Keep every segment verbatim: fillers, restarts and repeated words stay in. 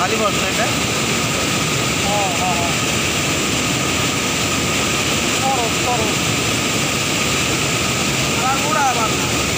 खाली बसता है हाँ हाँ हाँ करो करो बुढ़ा बात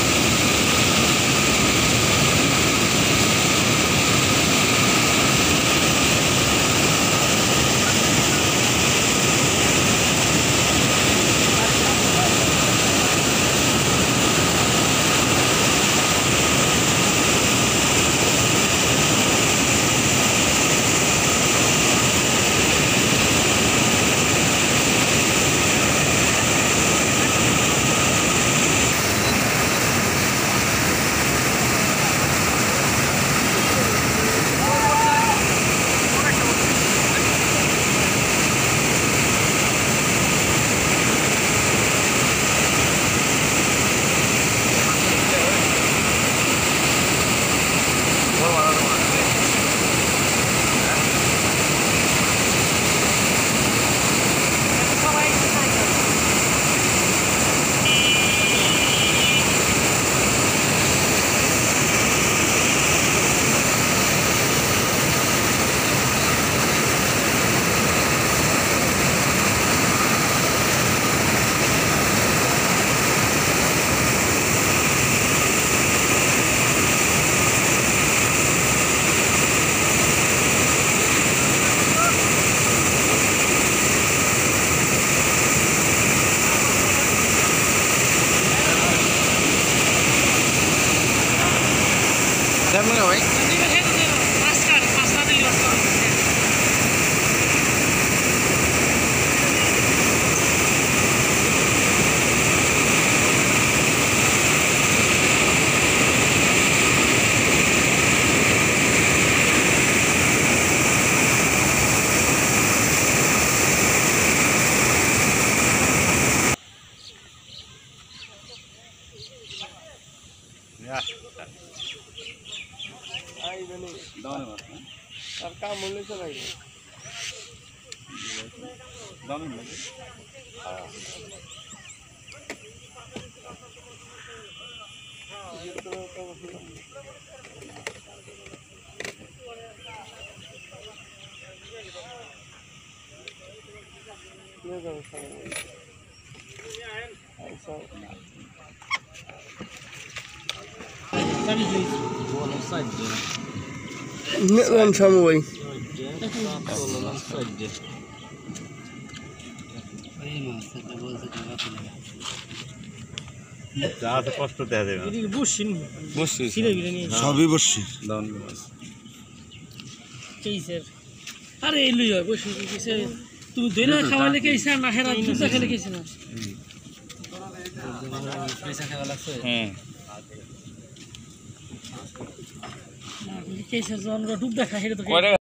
Dame lo ven. Ya. Ay, bani. Down में है। अब काम बोलने से लगे। Down में लगे। हाँ। ये तो तो ये तो ऐसा Nggak sama boy. Jangan sepost tuh deh. Ini busin. Busin. Sabi busin. Down bus. Kaiser. Are ini ya busin kaiser. Tu dena khawale kaiser na hera juta khale kaiser na. Paisa khawala se. Hmm. Kaiser zone ro dub dekha hele to